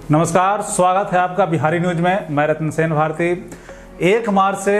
नमस्कार, स्वागत है आपका बिहारी न्यूज में। मैं रत्न सेन भारती। 1 मार्च से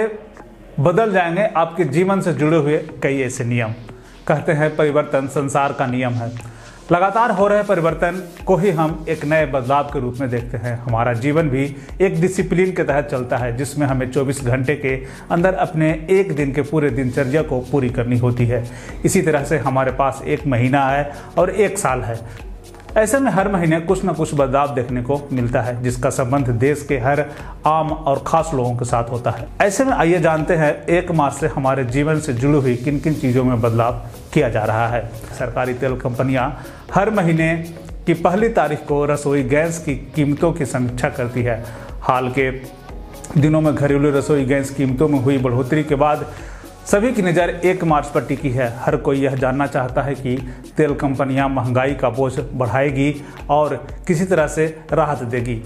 बदल जाएंगे आपके जीवन से जुड़े हुए कई ऐसे नियम। कहते हैं परिवर्तन संसार का नियम है। लगातार हो रहे परिवर्तन को ही हम एक नए बदलाव के रूप में देखते हैं। हमारा जीवन भी एक डिसिप्लिन के तहत चलता है, जिसमें हमें 24 घंटे के अंदर अपने एक दिन के पूरे दिनचर्या को पूरी करनी होती है। इसी तरह से हमारे पास 1 महीना है और 1 साल है। ऐसे में हर महीने कुछ न कुछ बदलाव देखने को मिलता है, जिसका संबंध देश के हर आम और खास लोगों के साथ होता है। ऐसे में आइए जानते हैं 1 मार्च से हमारे जीवन से जुड़ी हुई किन किन चीज़ों में बदलाव किया जा रहा है। सरकारी तेल कंपनियां हर महीने की पहली तारीख को रसोई गैस की कीमतों की समीक्षा करती है। हाल के दिनों में घरेलू रसोई गैस कीमतों में हुई बढ़ोतरी के बाद सभी की नज़र 1 मार्च पर टिकी है। हर कोई यह जानना चाहता है कि तेल कंपनियां महंगाई का बोझ बढ़ाएगी और किसी तरह से राहत देगी।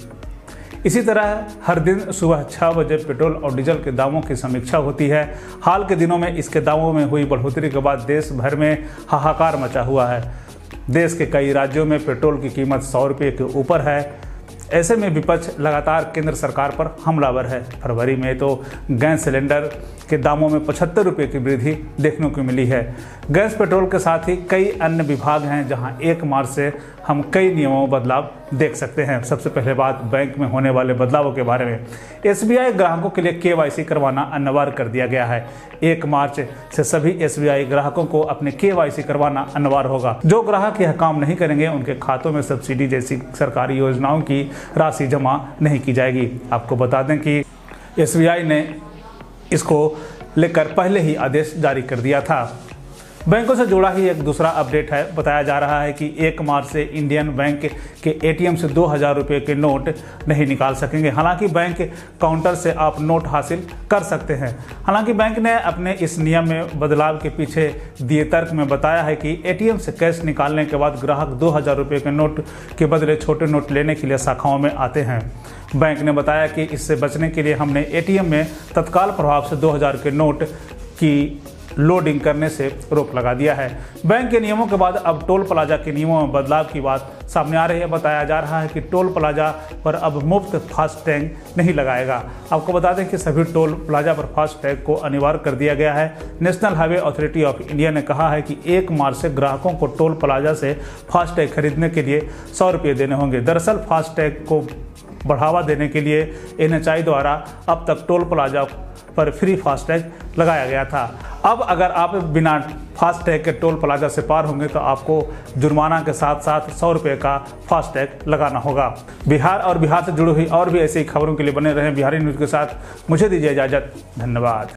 इसी तरह हर दिन सुबह 6 बजे पेट्रोल और डीजल के दामों की समीक्षा होती है। हाल के दिनों में इसके दामों में हुई बढ़ोतरी के बाद देश भर में हाहाकार मचा हुआ है। देश के कई राज्यों में पेट्रोल की कीमत 100 रुपये के ऊपर है। ऐसे में विपक्ष लगातार केंद्र सरकार पर हमलावर है। फरवरी में तो गैस सिलेंडर के दामों में 75 रुपये की वृद्धि देखने को मिली है। गैस पेट्रोल के साथ ही कई अन्य विभाग हैं जहां 1 मार्च से हम कई नियमों में बदलाव देख सकते हैं। सबसे पहले बात बैंक में होने वाले बदलावों के बारे में। SBI ग्राहकों के लिए KYC करवाना अनिवार्य कर दिया गया है। 1 मार्च से सभी SBI ग्राहकों को अपने KYC करवाना अनिवार्य होगा। जो ग्राहक यह काम नहीं करेंगे उनके खातों में सब्सिडी जैसी सरकारी योजनाओं की राशि जमा नहीं की जाएगी। आपको बता दें कि SBI ने इसको लेकर पहले ही आदेश जारी कर दिया था। बैंकों से जुड़ा ही एक दूसरा अपडेट है। बताया जा रहा है कि 1 मार्च से इंडियन बैंक के ATM से 2000 रुपये के नोट नहीं निकाल सकेंगे। हालांकि बैंक काउंटर से आप नोट हासिल कर सकते हैं। हालांकि बैंक ने अपने इस नियम में बदलाव के पीछे दिए तर्क में बताया है कि ATM से कैश निकालने के बाद ग्राहक 2000 रुपये के नोट के बदले छोटे नोट लेने के लिए शाखाओं में आते हैं। बैंक ने बताया कि इससे बचने के लिए हमने ATM में तत्काल प्रभाव से 2000 के नोट की लोडिंग करने से रोक लगा दिया है। बैंक के नियमों के बाद अब टोल प्लाजा के नियमों में बदलाव की बात सामने आ रही है। बताया जा रहा है कि टोल प्लाजा पर अब मुफ्त फास्टैग नहीं लगाएगा। आपको बता दें कि सभी टोल प्लाजा पर फास्टैग को अनिवार्य कर दिया गया है। National highway authority of India ने कहा है कि 1 मार्च से ग्राहकों को टोल प्लाजा से फास्टैग खरीदने के लिए 100 रुपये देने होंगे। दरअसल फास्टैग को बढ़ावा देने के लिए NHAI द्वारा अब तक टोल प्लाजा पर फ्री फास्टैग लगाया गया था। अब अगर आप बिना फास्टैग के टोल प्लाजा से पार होंगे तो आपको जुर्माना के साथ साथ 100 रुपये का फास्टैग लगाना होगा। बिहार और बिहार से जुड़ी हुई और भी ऐसी खबरों के लिए बने रहें बिहारी न्यूज़ के साथ। मुझे दीजिए इजाज़त। धन्यवाद।